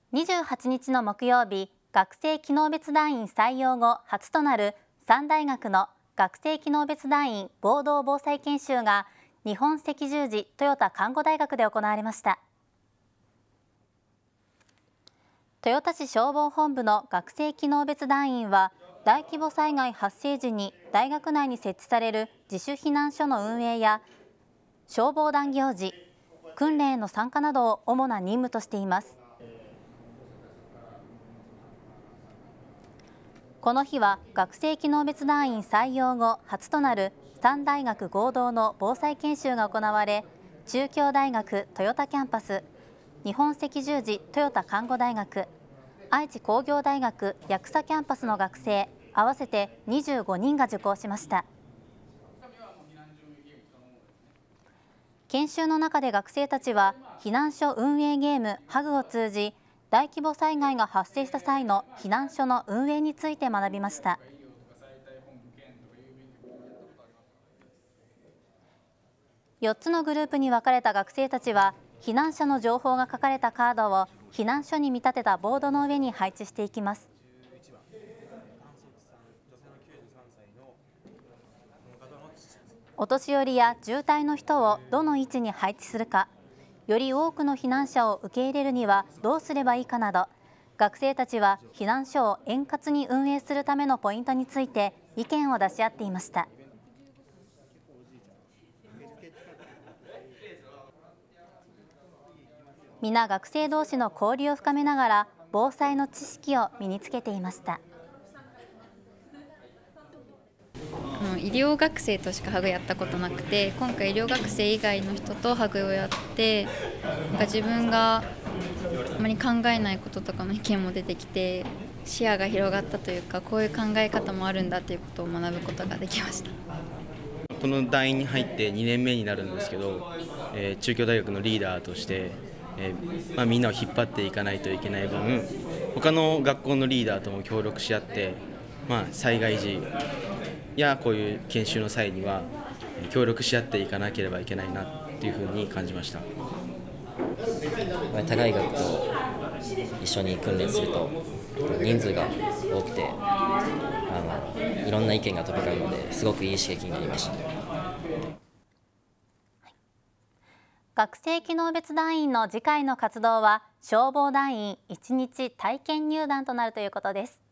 28日の木曜日、学生機能別団員採用後初となる3大学の学生機能別団員合同防災研修が日本赤十字豊田看護大学で行われました。豊田市消防本部の学生機能別団員は、大規模災害発生時に大学内に設置される自主避難所の運営や消防団行事、訓練への参加などを主な任務としています。この日は学生機能別団員採用後初となる3大学合同の防災研修が行われ、中京大学豊田キャンパス、日本赤十字豊田看護大学、愛知工業大学八草キャンパスの学生合わせて25人が受講しました。研修の中で学生たちは避難所運営ゲームハグを通じ、大規模災害が発生した際の避難所の運営について学びました。4つのグループに分かれた学生たちは、避難者の情報が書かれたカードを避難所に見立てたボードの上に配置していきます。お年寄りや重体の人をどの位置に配置するか、より多くの避難者を受け入れるにはどうすればいいかなど、学生たちは避難所を円滑に運営するためのポイントについて意見を出し合っていました。皆学生同士の交流を深めながら防災の知識を身につけていました。 医療学生としかハグやったことなくて、今回医療学生以外の人とハグをやって、自分があまり考えないこととかの意見も出てきて、視野が広がったというか、こういう考え方もあるんだということを学ぶことができました。 この団員に入って2年目になるんですけど、中京大学のリーダーとして、みんなを引っ張っていかないといけない分、他の学校のリーダーとも協力し合って、災害時やこういう研修の際には協力し合っていかなければいけないなというふうに感じました。 他大学と一緒に訓練すると人数が多くていろんな意見が飛び交うのですごくいい刺激になりました。 学生機能別団員の次回の活動は消防団員1日体験入団となるということです。